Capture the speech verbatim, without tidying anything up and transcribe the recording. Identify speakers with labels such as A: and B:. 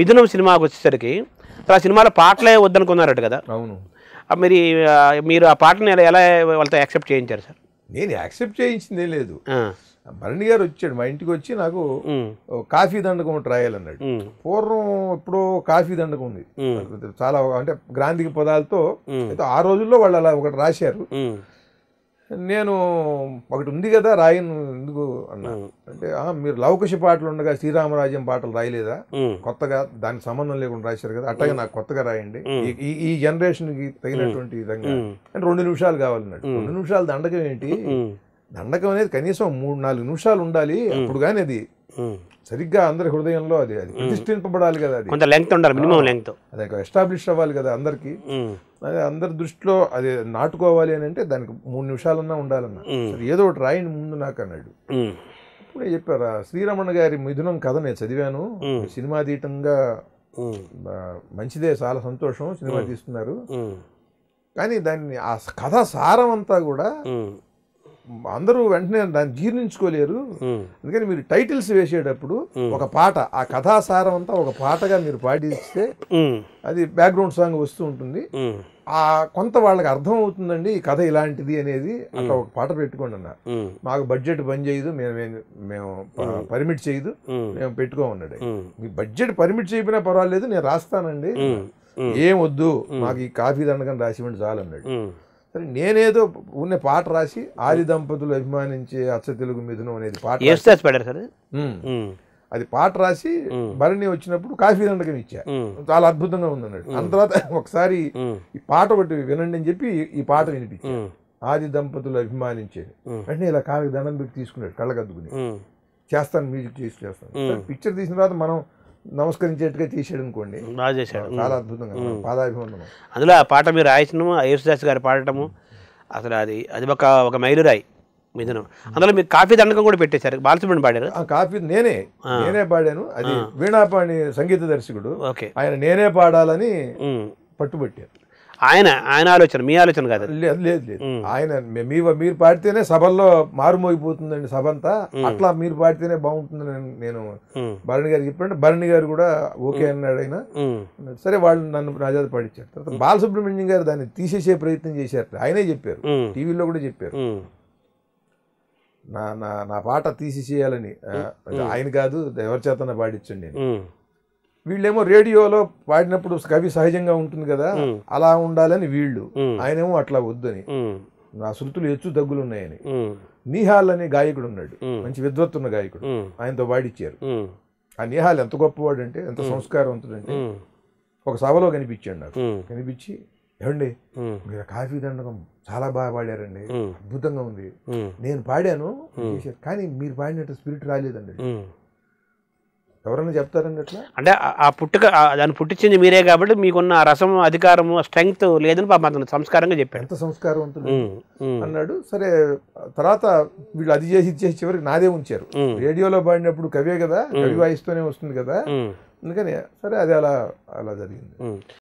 A: మిథునం సినిమాకి వచ్చేసరికి ఆ సినిమాలో పాటలే వద్దనుకున్నారట కదా.
B: అవును.
A: మరి మీరు ఆ పాటని ఎలా ఎలా వాళ్ళతో యాక్సెప్ట్ చేయించారు సార్?
B: నేను యాక్సెప్ట్ చేయించిందే లేదు. భరణి గారు వచ్చాడు మా ఇంటికి వచ్చి నాకు కాఫీ దండకం ఒకటి రాయాలన్నాడు. పూర్వం ఇప్పుడు కాఫీ దండకం ఉంది చాలా అంటే గ్రాంధిక పదాలతో. అయితే ఆ రోజుల్లో వాళ్ళు అలా ఒకటి రాశారు. నేను ఒకటి ఉంది కదా రాయను ఎందుకు అన్నా అంటే మీరు లవకుశ పాటలు ఉండగా శ్రీరామ రాజ్యం పాటలు రాయలేదా, కొత్తగా దానికి సంబంధం లేకుండా రాశారు కదా, అట్టగా నాకు కొత్తగా రాయండి ఈ జనరేషన్ కి తగినటువంటి విధంగా అంటే రెండు నిమిషాలు కావాలన్నాడు. రెండు నిమిషాలు దండకం ఏంటి, దండకం అనేది కనీసం మూడు నాలుగు నిమిషాలు ఉండాలి. అప్పుడు కానీ అది సరిగ్గా అందరి హృదయంలో అది అది ప్రతిష్ఠింపబడాలి కదా, అది కొంత లెంగ్త్ ఉండాలి, మినిమం లెంగ్త్, అది ఎస్టాబ్లిష్ అవ్వాలి కదా అందరికి. అదే అందరి దృష్టిలో అది నాటుకోవాలి అని అంటే దానికి మూడు నిమిషాలన్నా ఉండాలన్నా. ఏదో ఒకటి రాయండి ముందు నాకు అన్నాడు. ఇప్పుడే చెప్పారా శ్రీరమణ గారి మిథునం కథ నేను చదివాను, సినిమా తీయటంగా మంచిదే, చాలా సంతోషం సినిమా తీస్తున్నారు, కానీ దాన్ని ఆ కథ సారం అంతా కూడా అందరూ వెంటనే దాన్ని జీర్ణించుకోలేరు. అందుకని మీరు టైటిల్స్ వేసేటప్పుడు ఒక పాట ఆ కథాసారం అంతా ఒక పాటగా మీరు పాటిస్తే అది బ్యాక్గ్రౌండ్ సాంగ్ వస్తూ ఉంటుంది. ఆ కొంత వాళ్ళకి అర్థం అవుతుందండి ఈ కథ ఇలాంటిది అనేది. అట్లా ఒక పాట పెట్టుకోండి అన్న, మాకు బడ్జెట్ పని చేయదు, మేము మేము పర్మిట్ చేయదు, మేము పెట్టుకోమన్నాడు. మీ బడ్జెట్ పర్మిట్ చేయకపోయినా పర్వాలేదు నేను రాస్తానండి, ఏం వద్దు మాకు ఈ కాఫీ దండకం రాసివ్వండి చాలన్నాడు. సరే నేనేదో ఉన్న పాట రాసి ఆది దంపతులు అభిమానించే అచ్చ తెలుగు మిథునం అనేది పాట అది పాట రాసి భరణి వచ్చినప్పుడు కాఫీ దండకం ఇచ్చా, చాలా అద్భుతంగా ఉందన్నాడు. అంత తర్వాత ఒకసారి ఈ పాట ఒకటి వినండి అని చెప్పి ఈ పాట వినిపించా, ఆది దంపతులు అభిమానించేది. వెంటనే ఇలా కాఫీ దండం పెట్టి తీసుకున్నాడు కళ్ళకద్దుకుని, చేస్తాను మ్యూజిక్ చేసి చేస్తాను. పిక్చర్ తీసిన తర్వాత మనం నమస్కరించేట్టుగా తీసాడు అనుకోండి, బాగా చేశాడు, చాలా అద్భుతంగా పాదాభివందనం. అందులో ఆ పాట మీరు రాయించడము యేసుదాస్ గారు పాడటము అసలు అది అది ఒక ఒక మైలురాయి మిథునం. అందులో మీరు కాఫీ దండకం కూడా పెట్టేశారు, బాలసుబ్రహ్మణ్యం పాడారు. కాఫీ నేనే నేనే పాడాను, అది వీణాపాణి సంగీత దర్శకుడు, ఆయన నేనే పాడాలని పట్టుబట్టారు. ఆయన ఆయన ఆలోచన, మీ ఆలోచన కాదు. లేదు లేదు లేదు ఆయన మీ మీరు పాడితేనే సభల్లో మారుమోగిపోతుందండి సభ అంతా, అట్లా మీరు పాడితేనే బాగుంటుందని నేను భరణి గారికి చెప్పాను. భరణి గారు కూడా ఓకే అన్నాడు. ఆయన సరే వాళ్ళు నన్ను రాజాది పాడించారు. తర్వాత బాలసుబ్రహ్మణ్యం గారు దాన్ని తీసేసే ప్రయత్నం చేశారు, ఆయనే చెప్పారు, టీవీలో కూడా చెప్పారు నా నా నా పాట తీసేసేయాలని. ఆయన కాదు ఎవరి చేతన పాడించండి. వీళ్ళేమో రేడియోలో పాడినప్పుడు కవి సహజంగా ఉంటుంది కదా అలా ఉండాలని వీళ్ళు, ఆయనేమో అట్లా వద్దని, నా శృతులు హెచ్చు తగ్గులు ఉన్నాయని. నిహాల్ అనే గాయకుడు ఉన్నాడు, మంచి విద్వత్తున్న గాయకుడు, ఆయనతో పాడిచ్చారు. ఆ నిహాల్ ఎంత గొప్పవాడు అంటే, ఎంత సంస్కారవంతుడు అంటే, ఒక సభలో కనిపించాడు నాకు. కనిపించి ఏమండి మీరు కాఫీ దండకం చాలా బాగా పాడారండి, అద్భుతంగా ఉంది, నేను పాడాను కానీ మీరు పాడినట్టు స్పిరిట్ రాలేదండి. ఎవరైనా చెప్తారండి అట్లా? అంటే ఆ పుట్టుక దాన్ని పుట్టించింది మీరే కాబట్టి మీకున్న రసం అధికారము స్ట్రెంగ్త్ లేదని పాపం సంస్కారంగా చెప్పారు. ఎంత సంస్కారవంతుడు అన్నాడు. సరే తర్వాత వీళ్ళు అది చేసి ఇచ్చేసి చివరికి నాదే ఉంచారు. రేడియోలో పాడినప్పుడు కవే కదా, కవి వాయిస్తూనే వస్తుంది కదా, అందుకని సరే అది అలా అలా జరిగింది.